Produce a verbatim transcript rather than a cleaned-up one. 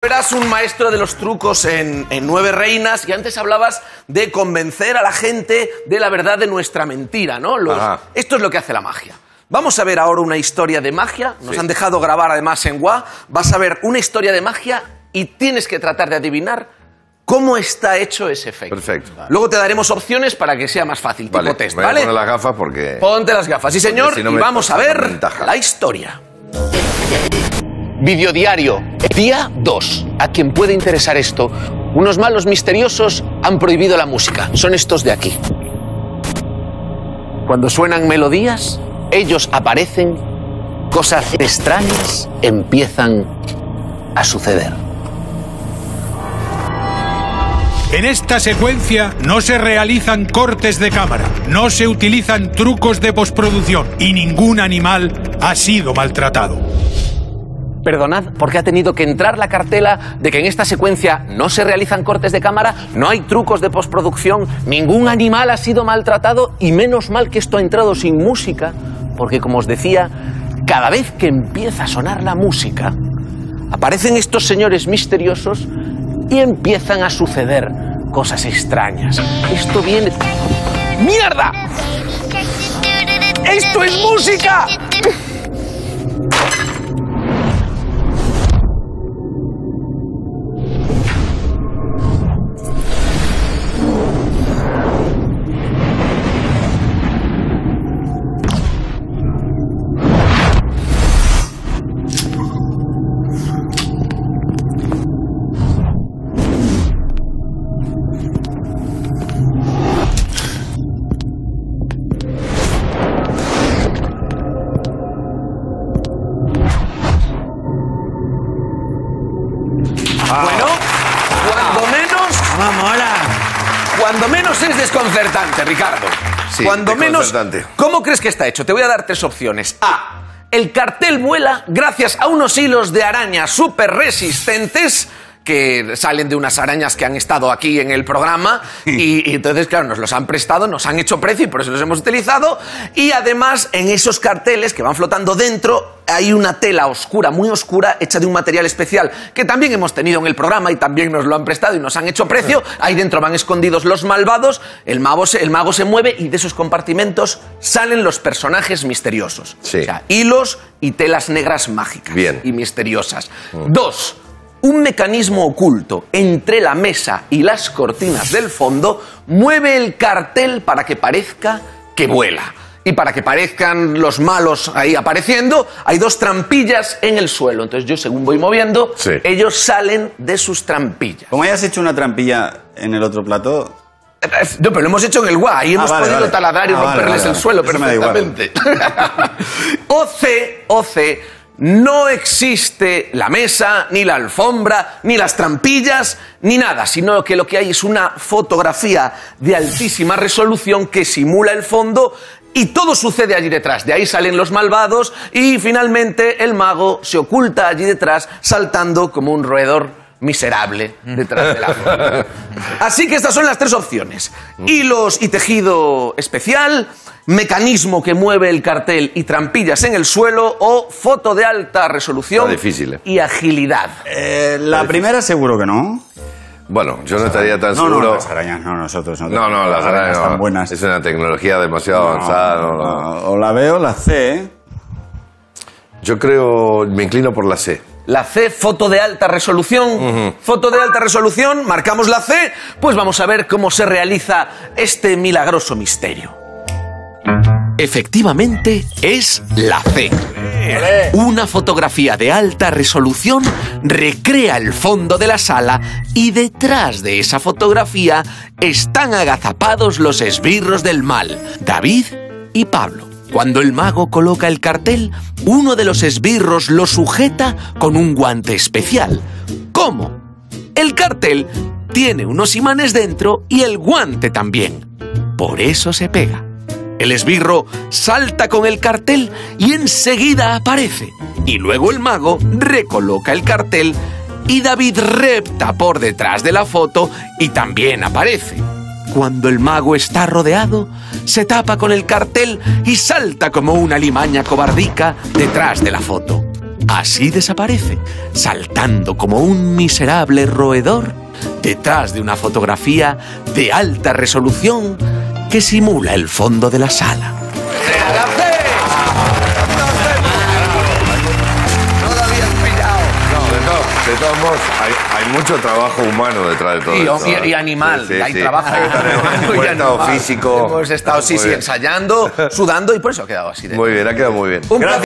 eras un maestro de los trucos en, en Nueve Reinas y antes hablabas de convencer a la gente de la verdad de nuestra mentira, ¿no? Los, esto es lo que hace la magia. Vamos a ver ahora una historia de magia. Nos sí. han dejado grabar además en W A. Vas a ver una historia de magia y tienes que tratar de adivinar cómo está hecho ese efecto. Perfecto. Vale. Luego te daremos opciones para que sea más fácil. Vale, tipo test, me voy ¿vale? a poner las gafas porque... Ponte las gafas, sí señor, si no y vamos a ver la historia. Videodiario, día dos. A quien puede interesar esto, unos malos misteriosos han prohibido la música. Son estos de aquí. Cuando suenan melodías, ellos aparecen, cosas extrañas empiezan a suceder. En esta secuencia no se realizan cortes de cámara, no se utilizan trucos de postproducción y ningún animal ha sido maltratado. Perdonad, porque ha tenido que entrar la cartela de que en esta secuencia no se realizan cortes de cámara, no hay trucos de postproducción, ningún animal ha sido maltratado y menos mal que esto ha entrado sin música, porque como os decía, cada vez que empieza a sonar la música, aparecen estos señores misteriosos y empiezan a suceder cosas extrañas. Esto viene... ¡Mierda! ¡Esto es música! Bueno, cuando menos... ¡Vamos, hola! Cuando menos es desconcertante, Ricardo. Sí, cuando menos... desconcertante. ¿Cómo crees que está hecho? Te voy a dar tres opciones. A. El cartel vuela gracias a unos hilos de araña súper resistentes que salen de unas arañas que han estado aquí en el programa y, y entonces, claro, nos los han prestado, nos han hecho precio y por eso los hemos utilizado. Y además, en esos carteles que van flotando dentro, hay una tela oscura, muy oscura, hecha de un material especial que también hemos tenido en el programa y también nos lo han prestado y nos han hecho precio. Ahí dentro van escondidos los malvados, el mago se, el mago se mueve y de esos compartimentos salen los personajes misteriosos. Sí. O sea, hilos y telas negras mágicas. Bien. Y misteriosas. Mm. Dos. Un mecanismo oculto entre la mesa y las cortinas del fondo mueve el cartel para que parezca que vuela. Y para que parezcan los malos ahí apareciendo, hay dos trampillas en el suelo. Entonces yo, según voy moviendo, sí. ellos salen de sus trampillas. Como hayas hecho una trampilla en el otro plato... No, pero lo hemos hecho en el W A y hemos ah, vale, podido vale. taladrar y ah, romperles vale, vale, el suelo Eso perfectamente. O C, O C... No existe la mesa, ni la alfombra, ni las trampillas, ni nada, sino que lo que hay es una fotografía de altísima resolución que simula el fondo y todo sucede allí detrás. De ahí salen los malvados y finalmente el mago se oculta allí detrás saltando como un roedor miserable detrás de la foto. Así que estas son las tres opciones. Hilos y tejido especial, mecanismo que mueve el cartel y trampillas en el suelo o foto de alta resolución Está difícil, ¿eh? y agilidad. Eh, la primera seguro que no. Bueno, yo no estaría tan no, seguro... No, las arañas, no, nosotros no. No, no, las arañas están no. buenas. Es una tecnología demasiado no, avanzada. No, no. No, o la B o la C. Yo creo, me inclino por la C. La C, foto de alta resolución. Uh-huh. Foto de alta resolución, marcamos la C, pues vamos a ver cómo se realiza este milagroso misterio. Efectivamente, es la C. Una fotografía de alta resolución recrea el fondo de la sala y detrás de esa fotografía están agazapados los esbirros del mal, David y Pablo. Cuando el mago coloca el cartel, uno de los esbirros lo sujeta con un guante especial. ¿Cómo? El cartel tiene unos imanes dentro y el guante también. Por eso se pega. El esbirro salta con el cartel y enseguida aparece. Y luego el mago recoloca el cartel y David repta por detrás de la foto y también aparece. Cuando el mago está rodeado, se tapa con el cartel y salta como una alimaña cobardica detrás de la foto. Así desaparece, saltando como un miserable roedor detrás de una fotografía de alta resolución que simula el fondo de la sala. De todos modos, hay, hay mucho trabajo humano detrás de todo Y, esto. y, y animal, Sí, sí, hay sí. trabajo Un buen estado físico. Hemos estado, sí, Muy sí, bien. ensayando, sudando y por eso ha quedado así. De Muy bien, ha quedado muy bien. Un Gracias.